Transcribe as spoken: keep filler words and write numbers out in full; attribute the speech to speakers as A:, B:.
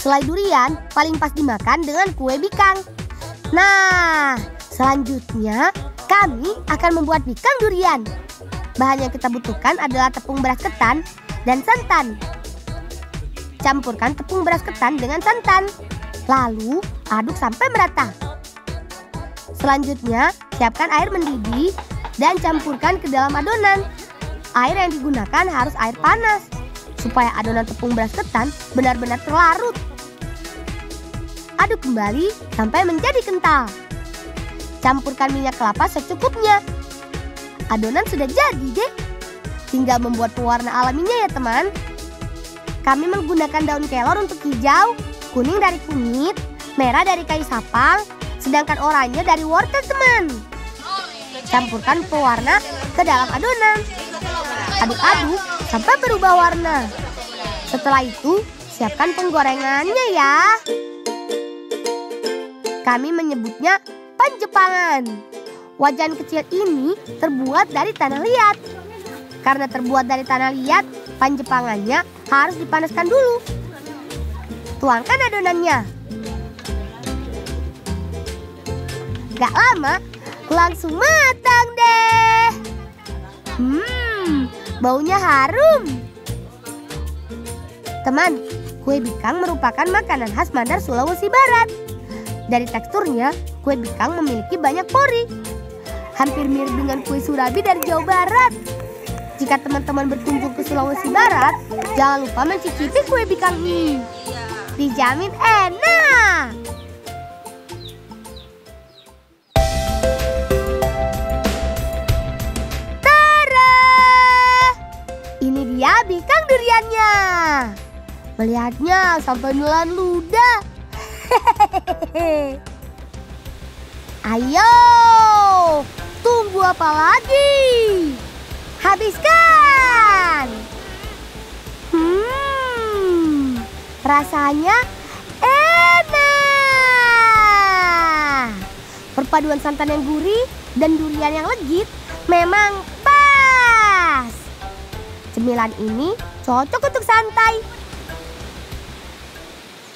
A: Selai durian paling pas dimakan dengan kue bikang. Nah, selanjutnya kami akan membuat bikang durian. Bahan yang kita butuhkan adalah tepung beras ketan dan santan. Campurkan tepung beras ketan dengan santan, lalu aduk sampai merata. Selanjutnya, siapkan air mendidih dan campurkan ke dalam adonan. Air yang digunakan harus air panas, supaya adonan tepung beras ketan benar-benar terlarut. Aduk kembali sampai menjadi kental. Campurkan minyak kelapa secukupnya. Adonan sudah jadi deh. Tinggal membuat pewarna alaminya ya teman. Kami menggunakan daun kelor untuk hijau, kuning dari kunyit, merah dari kayu sapang, sedangkan oranye dari wortel teman. Campurkan pewarna ke dalam adonan. Aduk-aduk sampai berubah warna. Setelah itu, siapkan penggorengannya ya. Kami menyebutnya pan Jepangan. Wajan kecil ini terbuat dari tanah liat. Karena terbuat dari tanah liat, pan Jepangannya harus dipanaskan dulu. Tuangkan adonannya. Gak lama, langsung matang deh. Hmm, baunya harum. Teman, kue bikang merupakan makanan khas Mandar, Sulawesi Barat. Dari teksturnya, kue bikang memiliki banyak pori. Hampir mirip dengan kue surabi dari Jawa Barat. Jika teman-teman berkunjung ke Sulawesi Barat, jangan lupa mencicipi kue bikang ini. Dijamin enak. Tara! Ini dia bikang duriannya. Melihatnya sampai nelan ludah. Ayo, tunggu apa lagi? Habiskan. Hmm, rasanya enak. Perpaduan santan yang gurih dan durian yang legit memang pas. Cemilan ini cocok untuk santai